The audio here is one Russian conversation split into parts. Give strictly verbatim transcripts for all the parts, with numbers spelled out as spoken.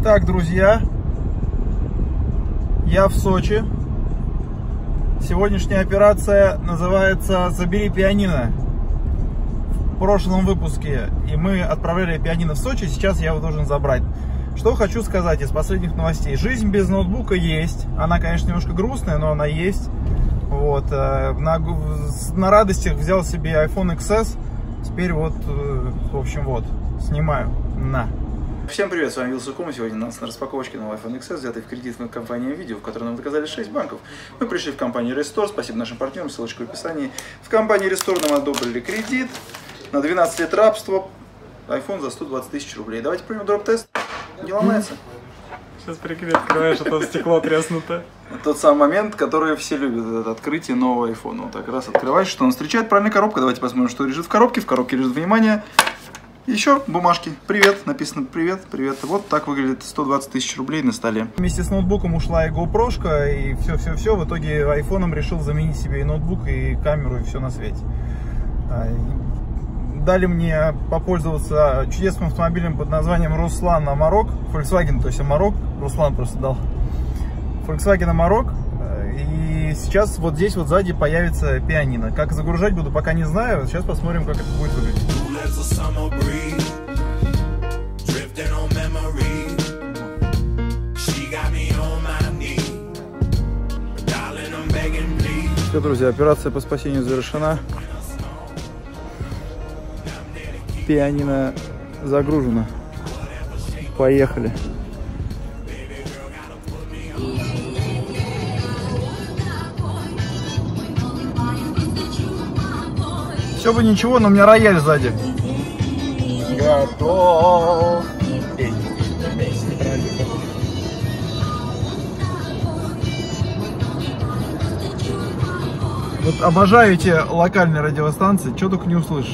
Итак, друзья, я в Сочи. Сегодняшняя операция называется «Забери пианино». В прошлом выпуске и мы отправляли пианино в Сочи, сейчас я его должен забрать. Что хочу сказать из последних новостей. Жизнь без ноутбука есть. Она, конечно, немножко грустная, но она есть. Вот. На, на радостях взял себе iPhone икс эс. Теперь вот, в общем, вот, снимаю. На. Всем привет, с вами Вилсаком. Сегодня у нас на распаковочке новый iPhone икс эс, взятый в кредит в компании Видео, в которой нам доказали шесть банков. Мы пришли в компанию Restore, спасибо нашим партнерам, ссылочка в описании. В компании Restore нам одобрили кредит на двенадцать лет рабства. iPhone за сто двадцать тысяч рублей. Давайте примем дроп-тест. Не ломается. Сейчас прикрепь, открываешь, а то стекло треснуто. Тот самый момент, который все любят, это открытие нового iPhone. Вот так раз открываешь, что он встречает, правильная коробка. Давайте посмотрим, что лежит в коробке. В коробке лежит, внимание, еще бумажки. Привет, написано привет, привет. Вот так выглядит сто двадцать тысяч рублей на столе. Вместе с ноутбуком ушла и GoPro-шка, и все-все-все. В итоге айфоном решил заменить себе и ноутбук, и камеру, и все на свете. Дали мне попользоваться чудесным автомобилем под названием Руслан Амарок. Volkswagen, то есть Амарок. Руслан просто дал. Volkswagen Амарок. И сейчас вот здесь вот сзади появится пианино. Как загружать буду, пока не знаю. Сейчас посмотрим, как это будет выглядеть. Все, друзья, операция по спасению завершена. Пианино загружено. Поехали. Все бы ничего, но у меня рояль сзади. Готов. Вот обожаю эти локальные радиостанции, что только не услышишь.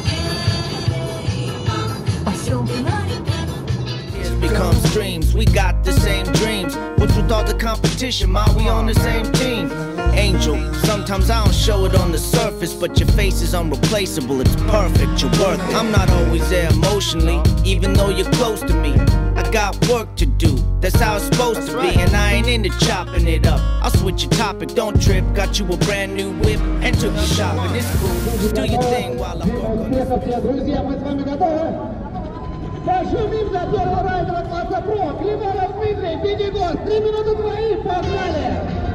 Becomes dreams, we got the same dreams. What's with all the competition, ma? We on the same team. Angel, sometimes I don't show it on the surface, but your face is unreplaceable. It's perfect, you're worth it. I'm not always there emotionally, even though you're close to me. I got work to do, that's how it's supposed to be. And I ain't into chopping it up. I'll switch your topic, don't trip. Got you a brand new whip and took you shopping. It's cool, do your thing while I work on it. Пошумим за первого райдера класса Про. Климонов Дмитрий, Пятигорск, три минуты твои, погнали!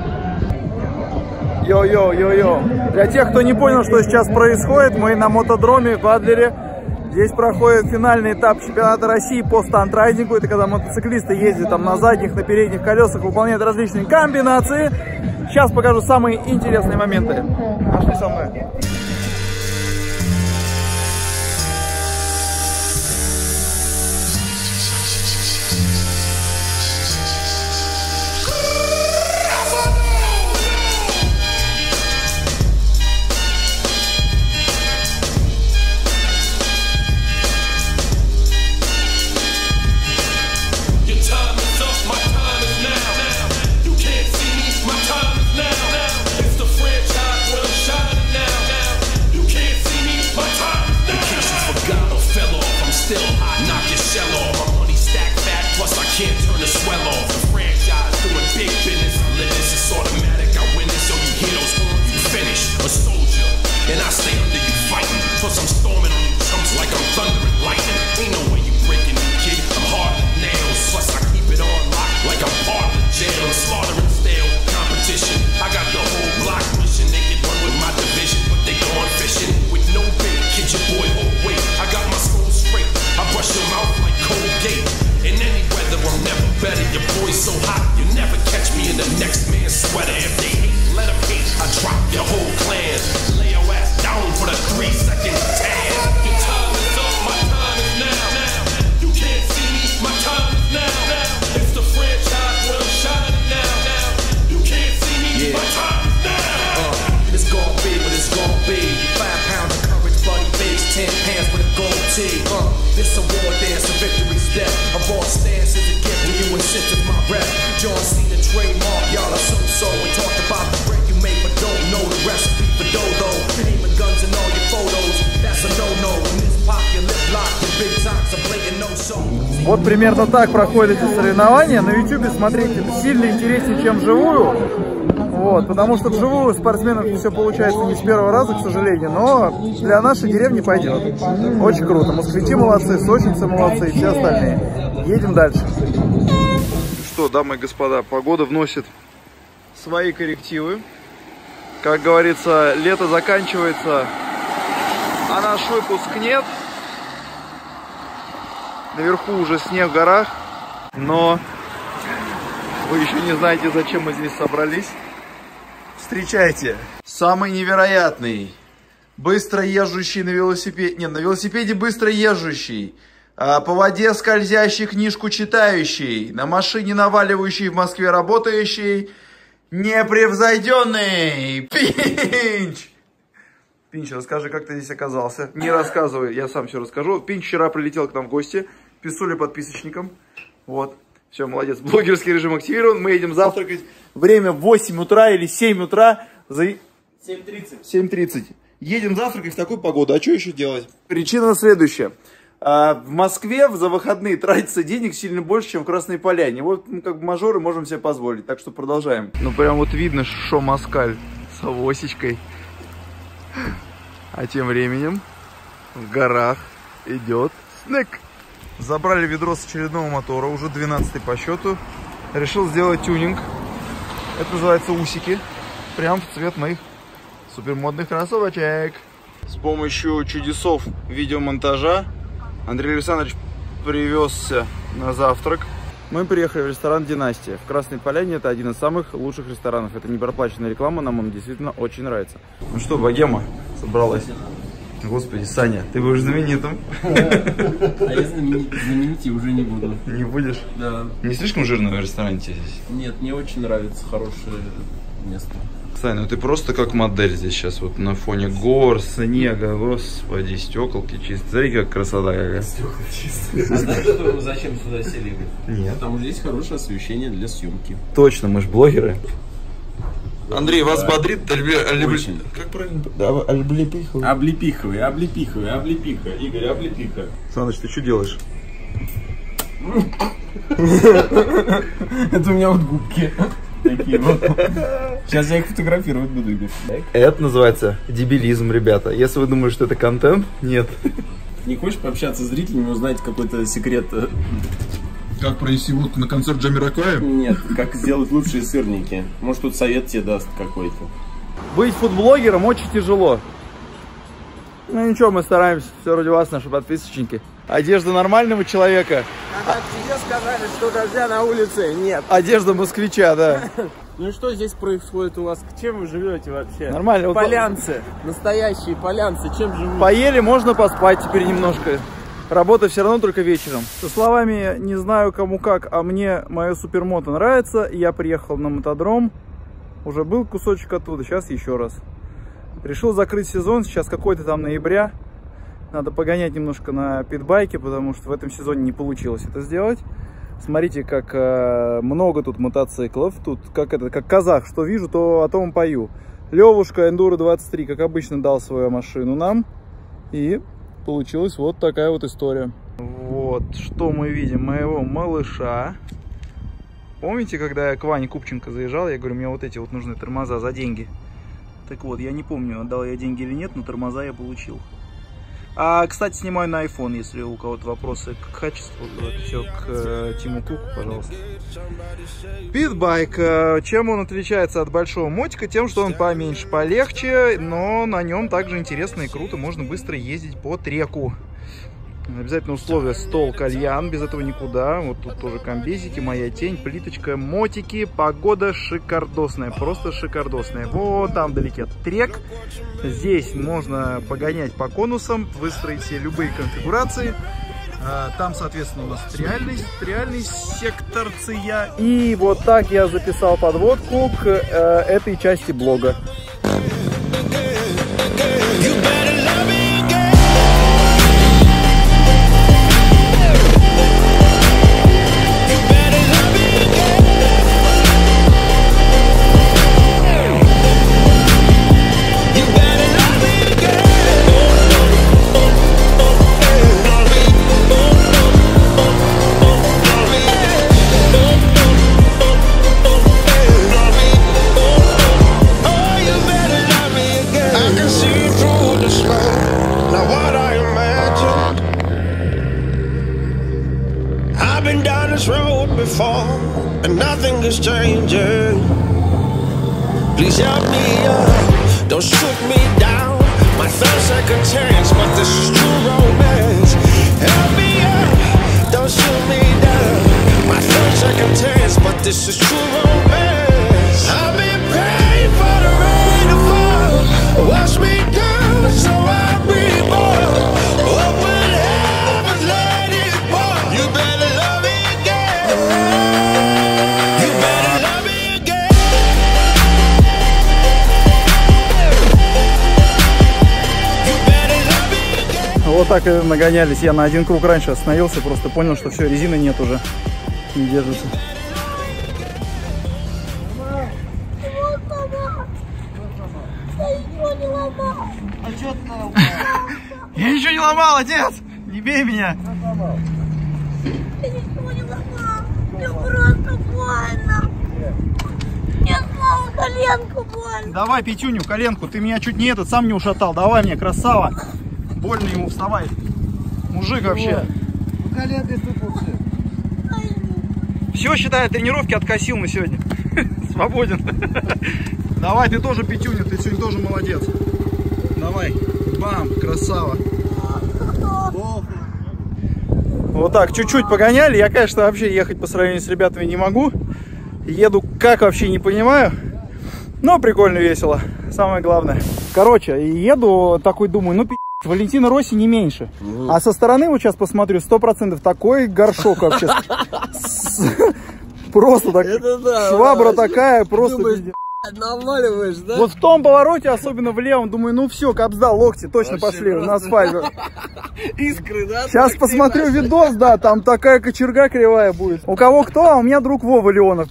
Йо-йо-йо-йо. Для тех, кто не понял, что сейчас происходит, мы на мотодроме в Адлере. Здесь проходит финальный этап чемпионата России по стандрайдингу. Это когда мотоциклисты ездят там на задних, на передних колесах, выполняют различные комбинации. Сейчас покажу самые интересные моменты. Пошли со мной. Can't turn the swell off. The franchise doing big business. This is automatic. I win this, so you hear those horns, you finish. A soldier, and I stay under you fighting. Plus I'm storming on you chumps like I'm thunder and lightning. Ain't no way you breaking me, kid. I'm hard as nails. Plus I keep it on lock like I'm part of the jail. I'm slaughtering stale competition. I got the whole block mission. They can run with my division, but they gone fishing with no bait. Kid your boy, oh wait. I got my skull straight. I brush your mouth like Colgate. In any weather, I'm never better. Your boy's so hot, you never catch me in the next man's sweater. If they hate, let them hate. I drop your whole clan. Lay your ass down for the three second tan. Your time is up, my time is now. now. You can't see me, my time is now. now. It's the franchise where I'm shining now. now. You can't see me, yeah. My time is now. Uh, it's gon' be what it's gon' be. Five pounds of courage, bloody face, ten pants with a gold tee. Uh, this a war dance, a victory step. A raw stance is a gift when you insist it's my rep. John Cena trademark, y'all are so-so. We talked about the bread you made, but don't know the recipe for dodo. Aiming guns in all your photos, that's a no-no. When this pop, your lip lock, your big talks are blatant no Вот примерно так проходят эти соревнования. На ютубе смотреть сильно интереснее, чем вживую. Вот, потому что вживую спортсменов все получается не с первого раза, к сожалению, но для нашей деревни пойдет. Очень круто. Москвичи молодцы, сочинцы молодцы и все остальные. Едем дальше. Что, дамы и господа, погода вносит свои коррективы. Как говорится, лето заканчивается, а наш выпуск нет. Наверху уже снег в горах, но вы еще не знаете, зачем мы здесь собрались. Встречайте, самый невероятный, быстро езжущий на велосипеде, нет, на велосипеде быстро езжущий, по воде скользящий, книжку читающий, на машине наваливающий, в Москве работающий, непревзойденный Пинч. Пинч, расскажи, как ты здесь оказался. Не рассказывай, я сам все расскажу. Пинч вчера прилетел к нам в гости, писули подписочником. Вот, все, молодец. Блогерский режим активирован, мы едем завтракать. Время восемь утра или семь утра. За... семь тридцать. семь тридцать. Едем завтракать в такую погоду. А что еще делать? Причина следующая. В Москве за выходные тратится денег сильно больше, чем в Красной Поляне. Вот мы как бы мажоры можем себе позволить. Так что продолжаем. Ну прям вот видно, что москаль с авосечкой. А тем временем в горах идет снег. Забрали ведро с очередного мотора, уже двенадцатый по счету. Решил сделать тюнинг. Это называется усики. Прям в цвет моих супермодных кроссовочек. С помощью чудесов видеомонтажа Андрей Александрович привезся на завтрак. Мы приехали в ресторан «Династия». В Красной Поляне это один из самых лучших ресторанов. Это не проплаченная реклама, нам он действительно очень нравится. Ну что, богема собралась? Господи, Саня, ты будешь знаменитым. А я знаменитей уже не буду. Не будешь? Да. Не слишком жирно в ресторане тебе здесь? Нет, мне очень нравится хорошее место. Сань, ну ты просто как модель здесь сейчас, вот на фоне гор, снега, господи, стеколки чистые. Смотри, как красота какая. Стекла чистые. А знаешь, зачем сюда сели? Нет. Потому что здесь хорошее освещение для съемки. Точно, мы же блогеры. Андрей, вас бодрит? Очень. Как правильно? Облепиховый. Облепиховый, облепиховый, облепиха. Игорь, облепиха. Саныч, ты что делаешь? Это у меня вот губки. Такие вот. Сейчас я их фотографировать буду, Игорь. Это называется дебилизм, ребята. Если вы думаете, что это контент, нет. Не хочешь пообщаться с зрителями, узнать какой-то секрет? Как провести вот на концерт Джамироквая? Нет, как сделать лучшие сырники. Может, тут совет тебе даст какой-то. Быть фудблогером очень тяжело. Ну ничего, мы стараемся. Все ради вас, наши подписчики. Одежда нормального человека. А тебе сказали, что дождя на улице нет. Одежда москвича, да. Ну и что здесь происходит у вас? Чем вы живете вообще? Нормально. Полянцы. Настоящие полянцы. Чем живут? Поели, можно поспать теперь немножко. Работа все равно только вечером. Со словами «не знаю кому как, а мне мое супермото нравится», я приехал на мотодром. Уже был кусочек оттуда, сейчас еще раз. Решил закрыть сезон, сейчас какой-то там ноября. Надо погонять немножко на питбайке, потому что в этом сезоне не получилось это сделать. Смотрите, как э, много тут мотоциклов. Тут как это, как казах, что вижу, то о том пою. Левушка Эндуро двадцать три, как обычно, дал свою машину нам. И получилась вот такая вот история. Вот, что мы видим, моего малыша. Помните, когда я к Ване Купченко заезжал, я говорю, мне вот эти вот нужны тормоза за деньги. Так вот, я не помню, отдал я деньги или нет, но тормоза я получил. А, кстати, снимаю на iPhone, если у кого-то вопросы к качеству, то это все к э, Тиму Куку, пожалуйста. Питбайк. Э, чем он отличается от большого мотика? Тем, что он поменьше, полегче, но на нем также интересно и круто, можно быстро ездить по треку. Обязательно условие стол, кальян, без этого никуда. Вот тут тоже комбезики, моя тень, плиточка, мотики, погода шикардосная, просто шикардосная. Вот там вдалеке трек. Здесь можно погонять по конусам, выстроить себе любые конфигурации. Там, соответственно, у нас триальный, триальный секторция. И вот так я записал подводку к э, этой части блога. down this road before, and nothing is changing. Please help me up, don't shoot me down. My third second chance, but this is true romance. Help me up, don't shoot me down. My third second chance, but this is true romance. I've been praying for the rain to fall, wash me down so I reborn. Open heavens, let it pour. You better love me again. You better love me again. You better love me again. Вот так и нагонялись. Я на один круг раньше остановился, просто понял, что все, резины нет уже. Не держится. Я ничего не ломал, отец! Не бей меня! Я ничего не ломал. Мне просто больно. Мне снова коленку больно. Давай, Петюню, коленку. Ты меня чуть не этот сам не ушатал. Давай мне, красава. Больно ему, вставай. Мужик вообще. Все, считай, тренировки откосил на сегодня. Свободен. Давай, ты тоже, Петюня, ты сегодня тоже молодец. Давай. Бам, красава. Вот так, чуть-чуть погоняли. Я, конечно, вообще ехать по сравнению с ребятами не могу. Еду как вообще не понимаю. Но прикольно, весело. Самое главное. Короче, еду такой, думаю, ну пи***, Валентина Росси не меньше. А со стороны вот сейчас посмотрю, сто процентов такой горшок вообще. Просто так. Швабра такая, просто. Наваливаешь, да? Вот в том повороте, особенно в левом, думаю, ну все, капсдал, локти точно вообще пошли просто на асфальт. Искры, да? Сейчас посмотрю видос, да, там такая кочерга кривая будет. У кого кто, а у меня друг Вова Леонов.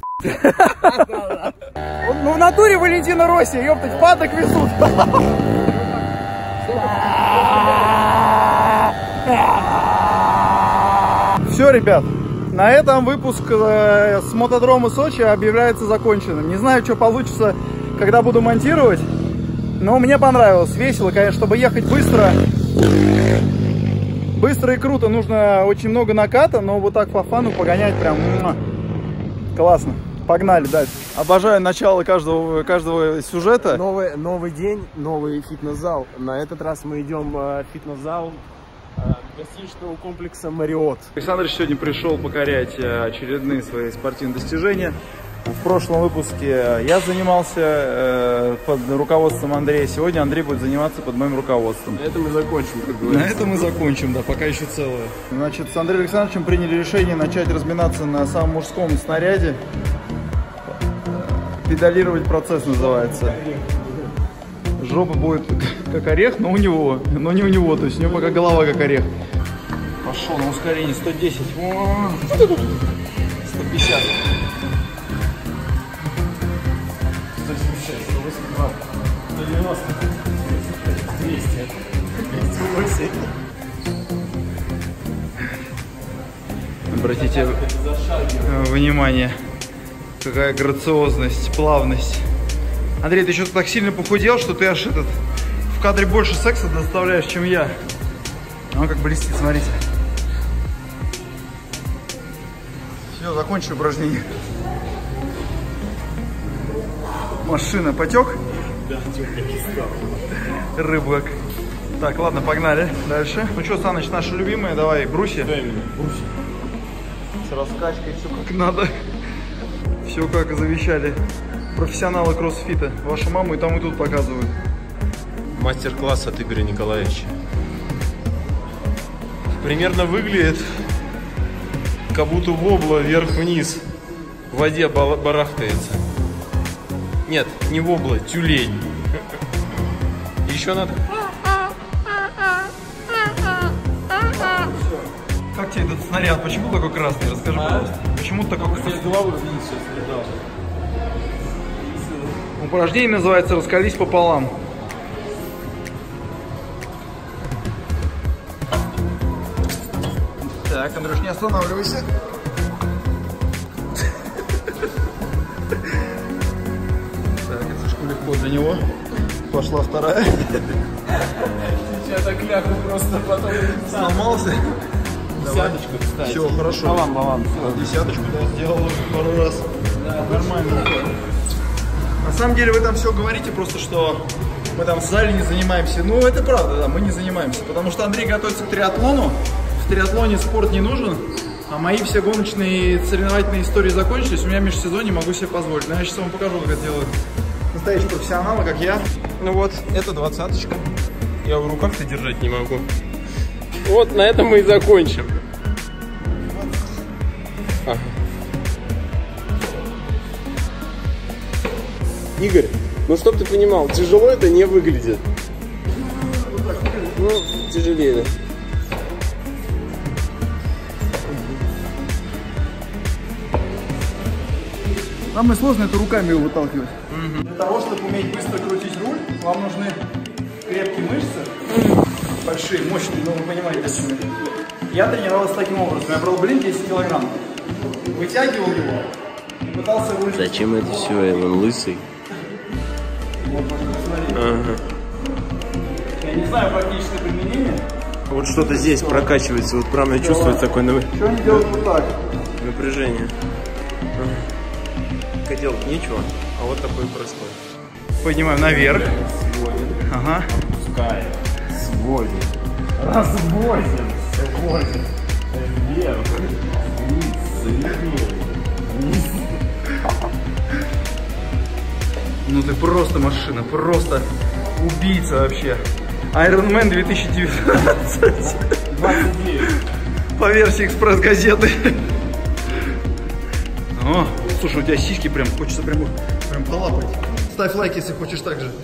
Ну в натуре Валентина Росси, ёптать, паток везут. Все, ребят. На этом выпуск э, с мотодрома Сочи объявляется законченным. Не знаю, что получится, когда буду монтировать, но мне понравилось. Весело, конечно, чтобы ехать быстро. Быстро и круто. Нужно очень много наката, но вот так по фану погонять прям классно. Погнали дальше. Обожаю начало каждого, каждого сюжета. Новый, новый день, новый фитнес-зал. На этот раз мы идем в фитнес-зал гостиничного комплекса Marriott. Александр сегодня пришел покорять очередные свои спортивные достижения. В прошлом выпуске я занимался под руководством Андрея. Сегодня Андрей будет заниматься под моим руководством. На этом мы закончим, как говорится. На этом мы закончим, да, пока еще целое. Значит, с Андреем Александровичем приняли решение начать разминаться на самом мужском снаряде. Педалировать процесс называется. Жопа будет как орех, но у него, но не у него, то есть у него пока голова как орех. Пошел на ускорение сто десять, сто пятьдесят, сто семьдесят шесть, сто восемьдесят два, сто девяносто, двести, двести восемь. Обратите внимание, какая грациозность, плавность. Андрей, ты что-то так сильно похудел, что ты аж этот в кадре больше секса доставляешь, чем я. Он как блестит, смотрите. Все, закончили упражнение. Машина, потек? Да, Рыбак. Так, ладно, погнали дальше. Ну что, Саныч, наши любимые, давай, брусья. Да, именно, брусья. С раскачкой, все как надо. Все как завещали профессионалы кроссфита. Вашу маму и там и тут показывают. Мастер-класс от Игоря Николаевича. Примерно выглядит, как будто вобла вверх-вниз в воде барахтается. Нет, не вобла, тюлень. Еще надо. Как тебе этот снаряд? Почему такой красный? Расскажи, а? пожалуйста. Почему такой красный? Головы вниз сейчас летал. Упражнение называется «Раскались пополам». Так, Андрюш, не останавливайся. Так, это слишком легко для него. Пошла вторая. Сейчас так ляпу просто потом Сломался. Десяточку, кстати. Все, хорошо. Балам, балам. Десяточку, да, сделал пару раз. Да, нормально. На самом деле вы там все говорите, просто что мы там в зале не занимаемся. Ну, это правда, да, мы не занимаемся. Потому что Андрей готовится к триатлону. В триатлоне спорт не нужен. А мои все гоночные соревновательные истории закончились. У меня в межсезонье могу себе позволить. Но я сейчас вам покажу, как это делают настоящие профессионалы, как я. Ну вот, это двадцаточка. Я в руках-то держать не могу. Вот на этом мы и закончим. Ага. Игорь, ну чтоб ты понимал, тяжело это не выглядит. Ну, тяжелее, да. Самое сложное — это руками его выталкивать. Mm-hmm. Для того, чтобы уметь быстро крутить руль, вам нужны крепкие мышцы, mm-hmm. большие, мощные, ну вы понимаете, зачем. Я тренировался таким образом. Я брал блин десять килограмм, вытягивал его и пытался рулить. Зачем это все, Эван, лысый? Вот, посмотрите. Ага. Я не знаю практическое применение. Вот что-то здесь что? Прокачивается, вот прямо чувствуется такое нав... Что они делают вот так? Напряжение. Ага. Делать нечего, а вот такой происходит. Поднимаем наверх. Сводим. Ага. Опускаем. Сводим. Разводим. Сводим. Вверх. Вниз. Вниз. Ну ты просто машина, просто убийца вообще. Iron Man две тысячи девятнадцать. двадцать девять. По версии экспресс-газеты. О, слушай, у тебя сиськи прям, хочется прям, прям полапать. Ставь лайк, если хочешь так же.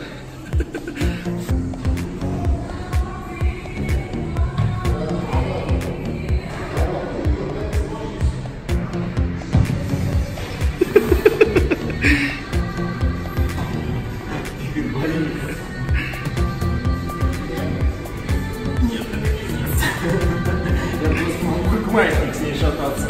Я просто могу как маятник с ней шататься.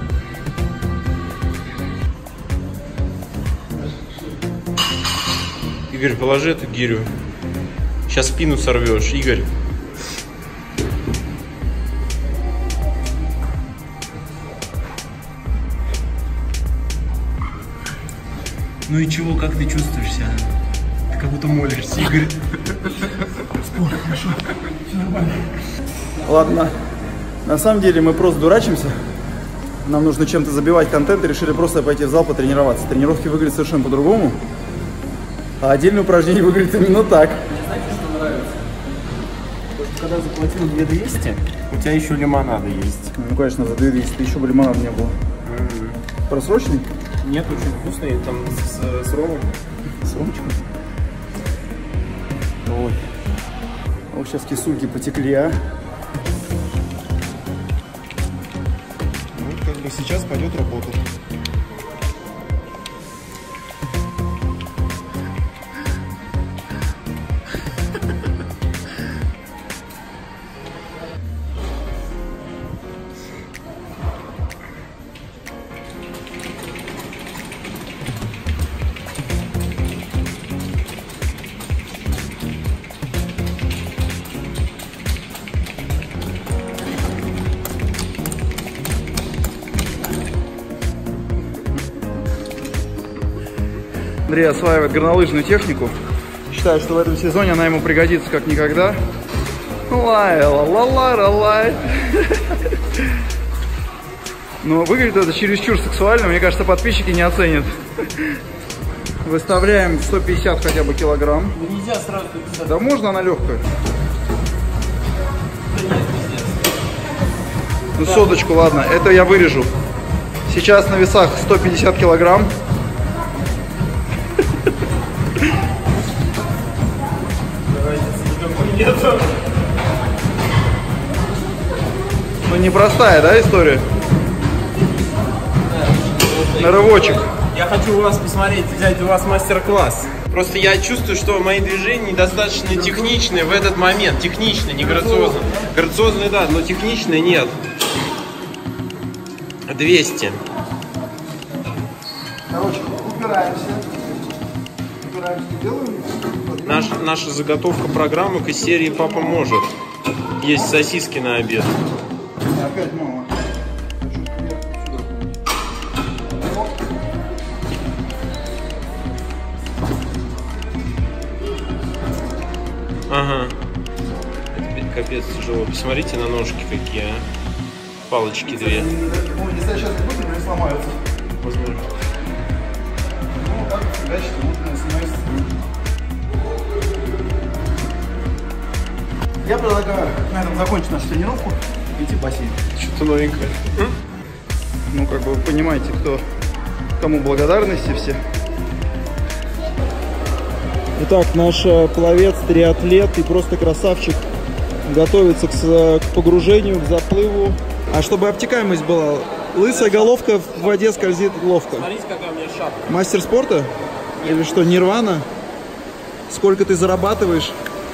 Игорь, положи эту гирю. Сейчас спину сорвешь, Игорь. Ну и чего, как ты чувствуешь себя? Ты как будто молишься, Игорь. Спорт, хорошо. Все нормально. Ладно. На самом деле мы просто дурачимся. Нам нужно чем-то забивать контент и решили просто пойти в зал потренироваться. Тренировки выглядят совершенно по-другому. А отдельное упражнение выглядит именно так. Знаете, что нравится? Когда заплатил две тысячи двести, у тебя еще лимонада есть. Ну, конечно, за две тысячи двести еще бы лимонада не было. Mm-hmm. Просроченный? Нет, очень вкусный, там с, с ромом. С ромчиком? Ой. Вот сейчас кисульки потекли, а. Вот как бы сейчас пойдет работа. Андрей осваивает горнолыжную технику. Считаю, что в этом сезоне она ему пригодится как никогда. Лай, ла ла ла лай. Но выглядит это чересчур сексуально, мне кажется, подписчики не оценят. Выставляем сто пятьдесят хотя бы килограмм. Нельзя сразу пятьдесят. Да можно, она легкая. Ну соточку, ладно, это я вырежу. Сейчас на весах сто пятьдесят килограмм. Ну непростая, да, история? На рывочек. Я хочу у вас посмотреть, взять у вас мастер-класс. Просто я чувствую, что мои движения недостаточно техничные в этот момент. Техничные, не грациозные. Грациозные, да, но техничные нет. двести. Короче, упираемся. Упираемся, делаем. Наш, наша заготовка программок из серии «Папа может». Есть сосиски на обед. опять мало. Ага. Это капец тяжело. Посмотрите на ножки какие, а. Палочки две. Ну, если я сейчас не буду, они сломаются. Возможно. Ну, как всегда, четырнадцать сносится. Я предлагаю на этом закончить нашу тренировку и идти в бассейн. Что-то новенькое. Ну, как бы вы понимаете, кто, кому благодарности все. Итак, наш пловец, триатлет и просто красавчик готовится к, к погружению, к заплыву. А чтобы обтекаемость была, лысая головка в воде скользит ловко. Смотрите, какая у меня шапка. Мастер спорта? Или что, Нирвана? Сколько ты зарабатываешь?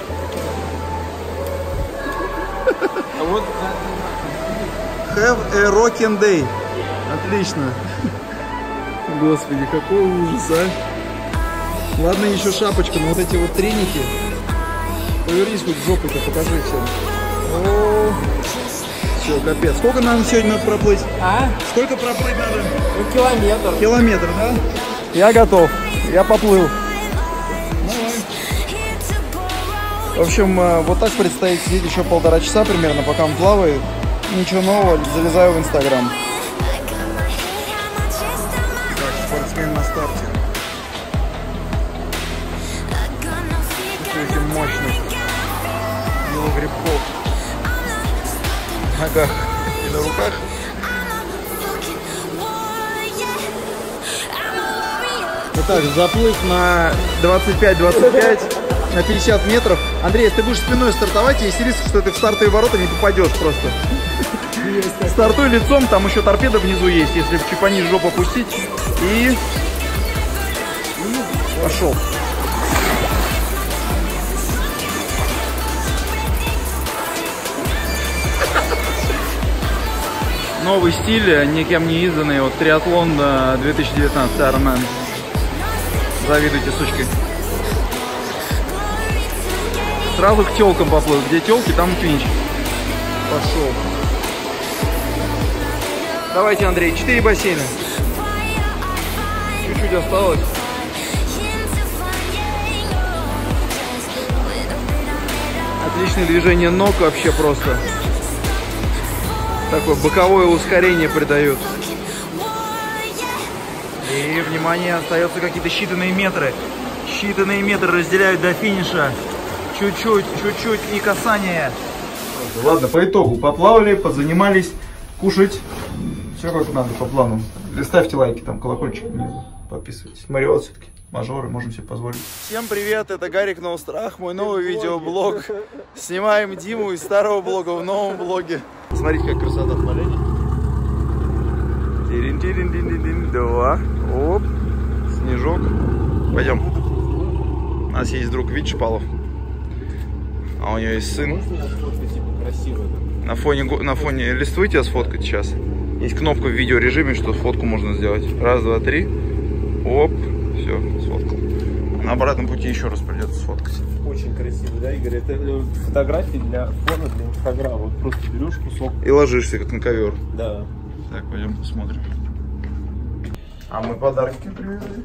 А вот... Have a rocking day. Отлично. Господи, какой ужас, а. Ладно, еще шапочка, но вот эти вот треники. Повернись хоть жопой-то, покажи всем. О, все, капец. Сколько нам сегодня надо проплыть? А? Сколько проплыть надо? Ну, километр. Километр, да? Я готов. Я поплыл. В общем, вот так предстоит сидеть еще полтора часа примерно, пока он плавает. Ничего нового, залезаю в Инстаграм. Так, спортсмен на старте. Чувствуете мощность его грибков на ногах и на руках. Итак, заплыв на двадцать пять двадцать пять, на пятьдесят метров. Андрей, если ты будешь спиной стартовать, есть риск, что ты в стартовые ворота не попадешь просто. Стартуй лицом, там еще торпеда внизу есть, если чуть пониже жопу опустить. И... пошел. Новый стиль, никем не изданный, вот триатлон две тысячи девятнадцать Ironman. Завидуйте, сучки. Сразу к телкам поплыл. Где телки, там клинч. Пошел. Давайте, Андрей, четыре бассейна. Чуть-чуть осталось. Отличное движение ног вообще просто. Такое боковое ускорение придает. И, внимание, остается какие-то считанные метры. Считанные метры разделяют до финиша. Чуть-чуть, чуть-чуть и касание. Ладно, по итогу поплавали, позанимались, кушать. Все как надо по плану. Ставьте лайки, там колокольчик внизу. Подписывайтесь. Мариот все-таки. Мажоры, можем себе позволить. Всем привет, это Гарик Ноустрах, мой новый видеоблог. Снимаем Диму из старого блога в новом блоге. Смотрите, как красота в полене. Тирин-тирин-тирин-тирин. Два. Оп. Снежок. Пойдем. У нас есть друг Вит Шпалов. А у него есть сын. На фоне, на фоне листвы тебя сфоткать сейчас. Есть кнопка в видеорежиме, что фотку можно сделать. Раз, два, три. Оп. Все, сфоткал. На обратном пути еще раз придется сфоткать. Очень красиво, да, Игорь? Это фотографии для фона, для инстаграма. Вот просто берешь кусок. И ложишься, как на ковер. Да. Так, пойдем посмотрим. А мы подарки привезли.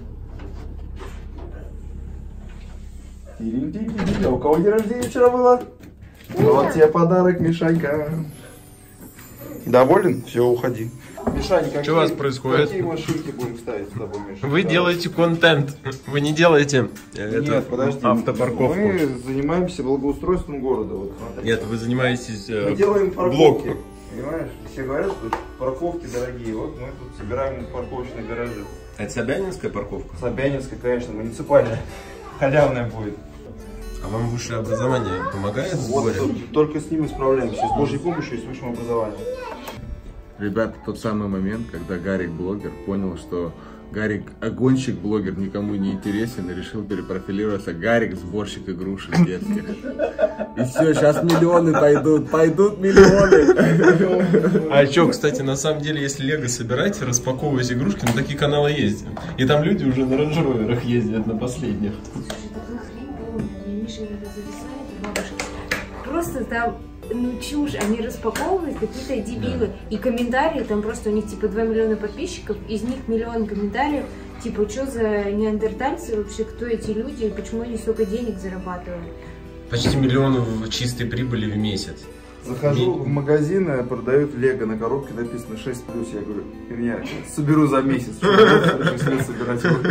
А у кого день рождения вчера было? Вот тебе подарок, Мишанька. Доволен? Все, уходи. Мишань, какие, что у вас происходит? Какие машинки будем ставить с тобой, Миша? Вы делаете контент, вы не делаете Нет, это, подожди, автопарковку. Мы занимаемся благоустройством города. Вот, Нет, вы занимаетесь э, мы делаем парковки. блок. Понимаешь? Все говорят, что парковки дорогие. Вот мы тут собираем парковочные гаражи. Это Собянинская парковка? Собянинская, конечно, муниципальная. Халявная будет. А вам высшее образование помогает в Вот сборе? только, только с ним и справляемся. С Божьей помощью и с высшим образованием. Ребята, тот самый момент, когда Гарик блогер понял, что Гарик огонщик блогер никому не интересен и решил перепрофилироваться. Гарик сборщик игрушек детских. И все, сейчас миллионы пойдут, пойдут миллионы. А что, кстати, на самом деле, если лего собирать, распаковывать игрушки, на такие каналы ездят. И там люди уже на рейндж-роверах ездят, на последних. Просто там ну чушь, они распаковывают какие-то дебилы. И комментарии, там просто у них типа два миллиона подписчиков, из них миллион комментариев, типа, что за неандертальцы вообще, кто эти люди, и почему они столько денег зарабатывают. Почти миллион чистой прибыли в месяц. Захожу в магазин, продают лего, на коробке написано шесть плюс, я говорю, я соберу за месяц, чтобы собирать его.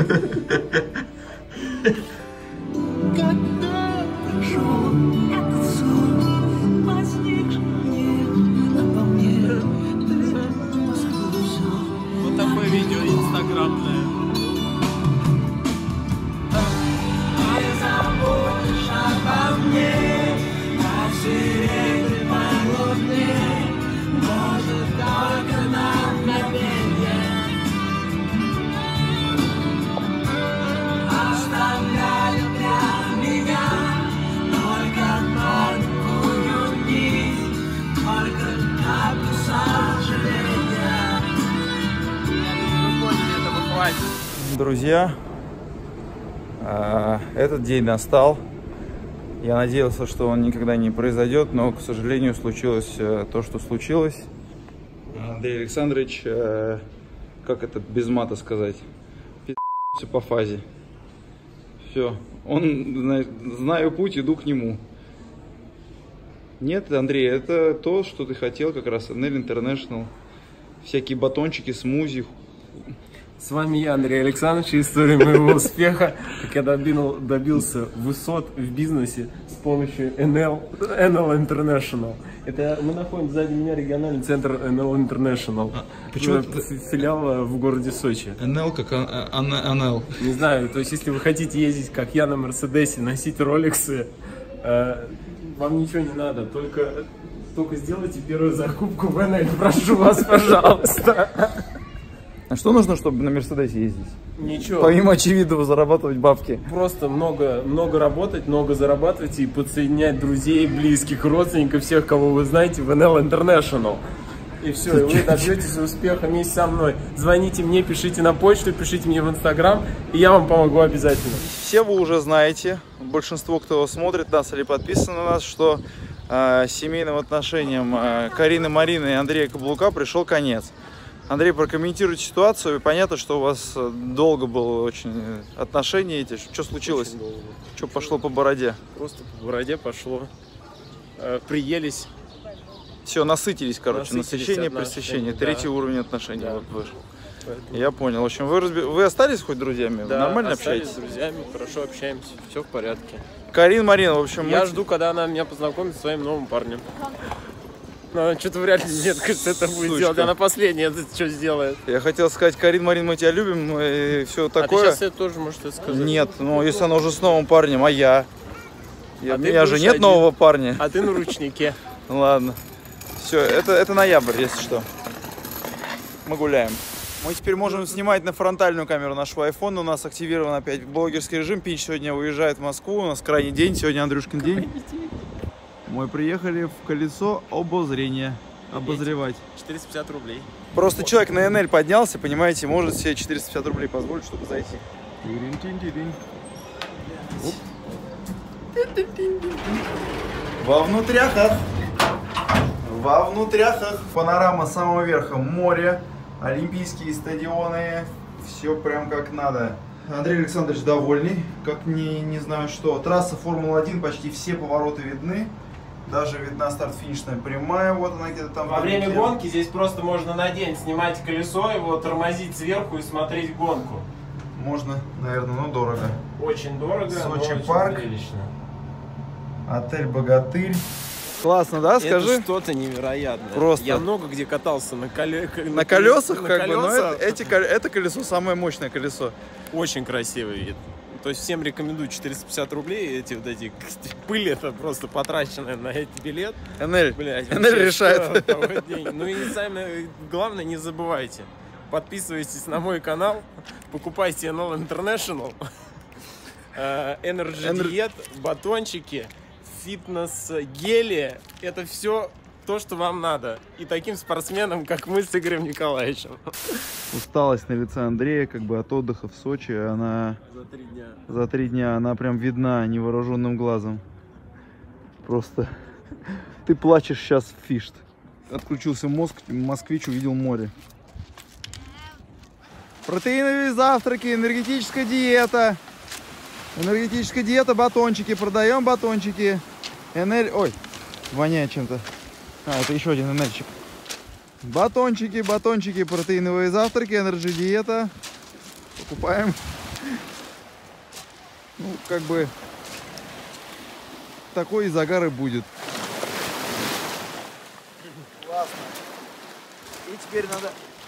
Вот такое видео инстаграмное. Друзья, этот день настал. Я надеялся, что он никогда не произойдет, но, к сожалению, случилось то, что случилось. Андрей Александрович, как это без мата сказать, пи***ся по фазе. Все, он, знаю путь, иду к нему. Нет, Андрей, это то, что ты хотел, как раз эн эл International. Всякие батончики, смузи. С вами я, Андрей Александрович, и история моего успеха, как я добил, добился высот в бизнесе с помощью эн эл, эн эл International. Это мы находим сзади меня региональный центр эн эл International. А, почему филиал в городе Сочи? эн эл как эн эл? Не знаю, то есть если вы хотите ездить, как я, на Мерседесе, носить роликсы, э, вам ничего не надо, только, только сделайте первую закупку в эн эл, прошу вас, пожалуйста. А что нужно, чтобы на Мерседесе ездить? Ничего. Помимо очевидного зарабатывать бабки. Просто много, много работать, много зарабатывать и подсоединять друзей, близких, родственников, всех, кого вы знаете в эн эл International. И все, и вы добьетесь успеха вместе со мной. Звоните мне, пишите на почту, пишите мне в Инстаграм, и я вам помогу обязательно. Все вы уже знаете, большинство, кто смотрит нас или подписан на нас, что э, семейным отношениям э, Карины, Марины и Андрея Каблука пришел конец. Андрей, прокомментируйте ситуацию. Понятно, что у вас долго было очень отношения эти. Что случилось? Что пошло по бороде? Просто по бороде пошло. Э, приелись. Все, насытились, короче. Насытились Насыщение, пресыщение. Да. Третий уровень отношений. Да. Вот вышел. Поэтому... Я понял. В общем, вы, разби... вы остались хоть друзьями? Да, нормально остались общаетесь? с друзьями, хорошо общаемся. Все в порядке. Карин, Марина, в общем... Я мы... жду, когда она меня познакомит с своим новым парнем. Но что-то вряд ли, нет, кажется, это будет Сучка. делать. Она последняя это что сделает. Я хотел сказать, Карин, Марин, мы тебя любим и все такое. А ты сейчас это тоже можешь сказать? Нет, ну если она уже с новым парнем, а я? я а у меня же нет один. нового парня. А ты на ручнике. Ладно. Все, это, это ноябрь, если что. Мы гуляем. Мы теперь можем снимать на фронтальную камеру нашего айфона. У нас активирован опять блогерский режим. Пинч сегодня уезжает в Москву. У нас крайний день. Сегодня Андрюшкин день. Мы приехали в колесо обозрения. Обозревать. четыреста пятьдесят рублей. Просто вот. Человек на эн эл поднялся, понимаете, может себе четыреста пятьдесят рублей позволить, чтобы зайти. Во внутряхах. Во внутряхах. Панорама с самого верха. Море, олимпийские стадионы. Все прям как надо. Андрей Александрович довольный, как не, не знаю что. Трасса Формула один, почти все повороты видны. Даже видна старт-финишная прямая, вот она где-то там. Во время гонки здесь просто можно на день снимать колесо, его тормозить сверху и смотреть гонку. Можно, наверное, но дорого. Очень дорого, Сочи но очень парк. Зрелищно. Отель Богатырь. Классно, да, скажи? Это что-то невероятное. Просто. Я много где катался на, коле... на, на колесах, на как колесах. бы, но это, эти, это колесо самое мощное колесо. Очень красивый вид. То есть всем рекомендую четыреста пятьдесят рублей, эти вот эти пыль, это просто потраченная на эти билет. эн эл, Блядь, эн эл решает. Ну и самое главное, не забывайте, подписывайтесь на мой канал, покупайте эн эл International, Energy Diet, батончики, фитнес-гели, это все то, что вам надо. И таким спортсменам, как мы с Игорем Николаевичем. Усталость на лице Андрея, как бы от отдыха в Сочи, она... За три дня. За три дня, она прям видна невооруженным глазом. Просто Ты плачешь сейчас в фишт. Отключился мозг, москвич увидел море. Протеиновые завтраки, энергетическая диета. Энергетическая диета, батончики. Продаем батончики. Энер... Ой, воняет чем-то. А, это еще один энергетик. Батончики, батончики, протеиновые завтраки, энерджи диета. Покупаем. Ну, как бы такой и загар и будет. Классно. И теперь надо...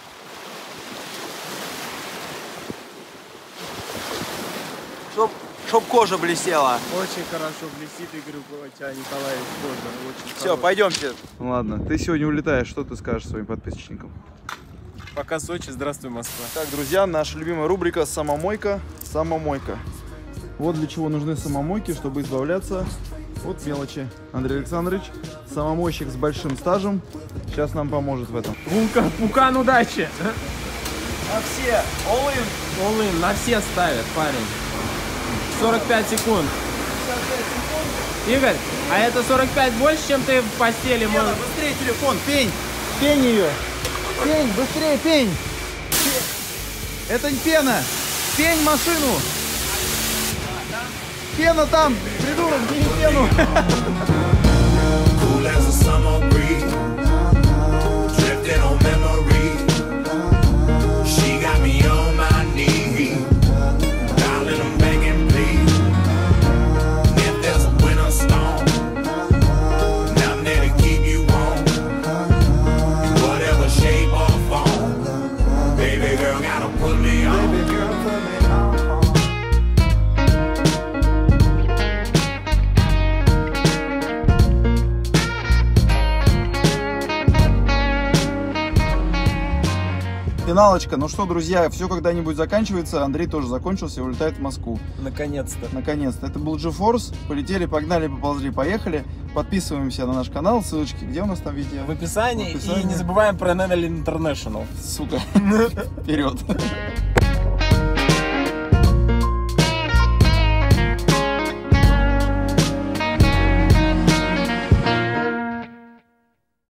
Чтоб, чтоб кожа блестела. Очень хорошо блестит, Игорь, у тебя, Николаевич, кожа. Очень Все, пойдемте. Ладно, ты сегодня улетаешь, что ты скажешь своим подписчикам? Пока Сочи, здравствуй, Москва. Так, друзья, наша любимая рубрика «Самомойка». Самомойка. Вот для чего нужны самомойки, чтобы избавляться от мелочи. Андрей Александрович, самомойщик с большим стажем, сейчас нам поможет в этом. Вулкан, Пукан, удачи! На все, all in. All in, на все ставят, парень. сорок пять секунд. Игорь, а это сорок пять больше, чем ты в постели можешь? Быстрее телефон, пень, пень ее. Пень, быстрее, пень. Это не пена, пень машину. Пена там, придурок, бери пену. Финалочка. Ну что, друзья, все когда-нибудь заканчивается. Андрей тоже закончился и улетает в Москву. Наконец-то. Наконец-то. Это был GeForce. Полетели, погнали, поползли, поехали. Подписываемся на наш канал. Ссылочки где у нас там везде? В описании. В описании. И не забываем про Enel International. Сука. Вперед.